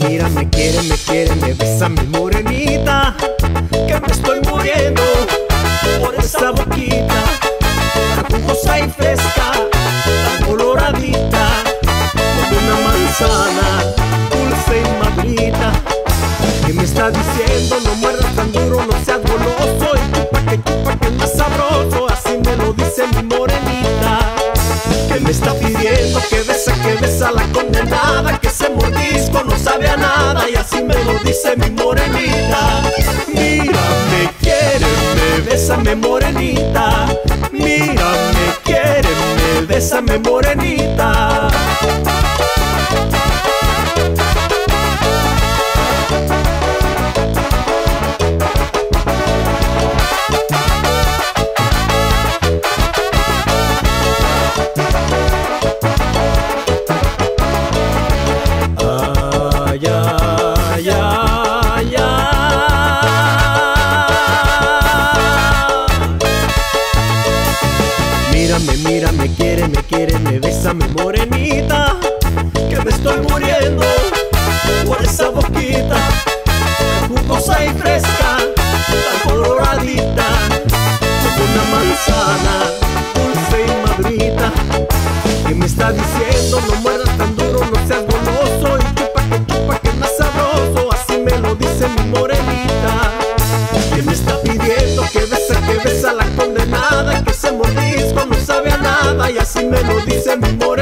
Mira, me quiere, me besa mi morenita, que me estoy muriendo por esa boquita tan jugosa y fresca, tan coloradita, como una manzana dulce y madurita, que me está diciendo: no muerdas tan duro, no seas goloso, y chupa que es más sabroso. Así me lo dice mi morenita, que me está pidiendo que besa la condenada, que ese mordisco no sabe a nada. Y así me lo dice mi morenita. Mira, me quiere, me besa, me morenita. Mira, me quiere, me besa, me morenita. Mira, me quiere, me besa, mi morenita, que me estoy muriendo por esa boquita tan jugosa y fresca, tan coloradita, como una manzana dulce y madurita, que me está diciendo: no muerdas tan duro, no seas goloso, y chupa que es más sabroso. Así me lo dice mi morenita, que me está pidiendo que besa la condenada, que ese mordisco no sabe a nada. Y así me lo dice mi morenita.